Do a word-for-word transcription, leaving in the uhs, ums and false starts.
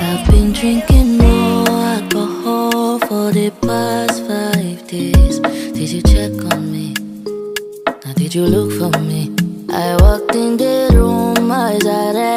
I've been drinking more alcohol for the past five days. Did you check on me? Now did you look for me? I walked in the room, eyes are red.